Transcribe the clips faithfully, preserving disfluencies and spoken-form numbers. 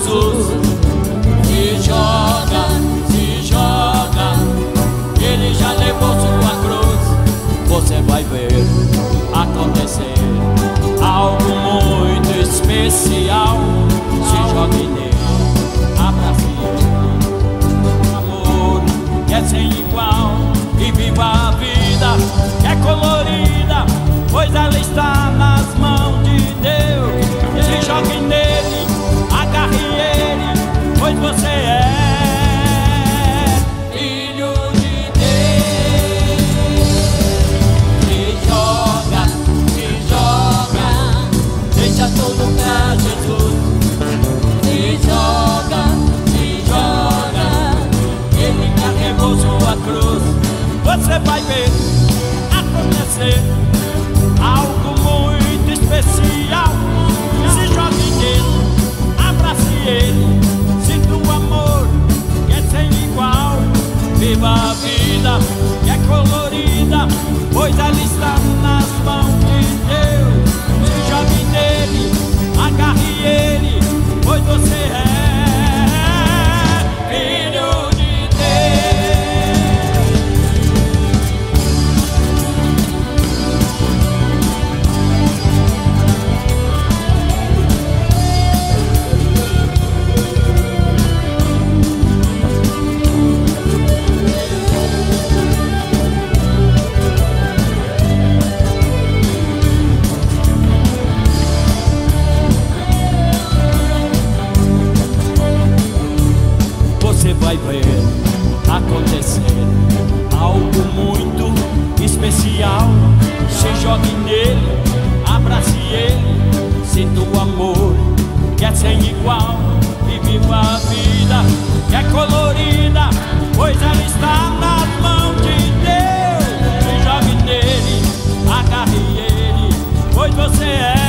Jesus. Se joga, se joga, Ele já levou sua cruz. Você vai ver acontecer algo muito especial. Se jogue nele, abrace ele, amor que é sem igual, e viva a vida que é colorida, pois ela está nas mãos de Deus. Se jogue nele, agarre ele, pois você é filho de Deus. Se joga, se joga, deixa tudo pra Jesus. Se joga, se joga, Ele carregou sua cruz. Você vai ver acontecer algo muito especial. Se jogue nele, abrace ele, sinta o amor que é sem igual. Viva a vida que é colorida, pois ela está nas mãos de Deus. Se jogue nele, agarre ele, pois você é filho de Deus. Você vai ver acontecer algo muito especial. Se jogue nele, abrace ele, sinta o amor que é sem igual, e viva a vida que é colorida, pois ela está nas mãos de Deus. Se jogue nele, agarre ele, pois você é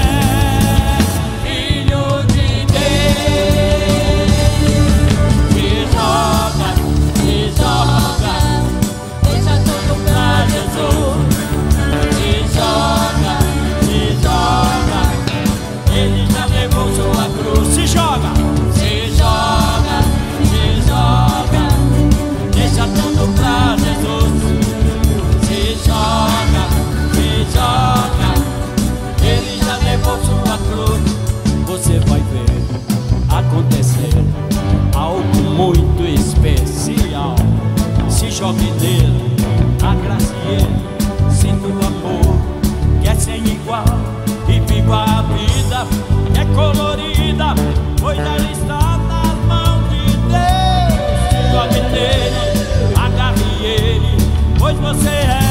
acontecer algo muito especial. Se jogue nele, agracie ele, sinta o amor que é sem igual, e viva a vida que é colorida, pois ela está nas mãos de Deus. Se jogue nele, agarre ele, pois você é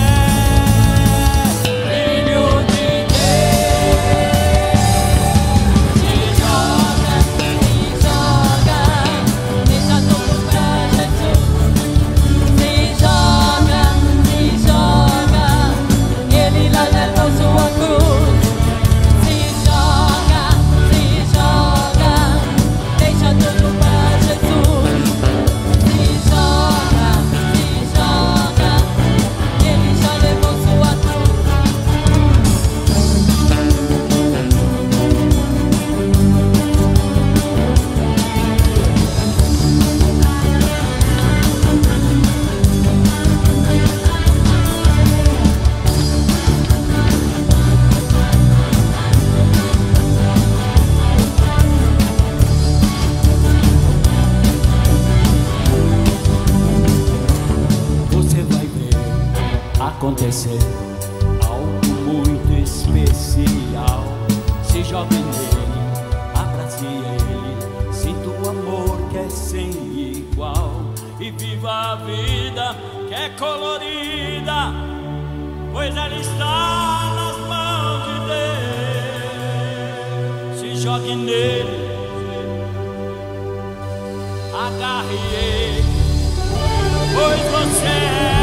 acontecer algo muito especial. Se jogue nele, abrace ele, sinta o amor que é sem igual, e viva a vida que é colorida, pois ela está nas mãos de Deus. Se jogue nele, agarre ele, pois você é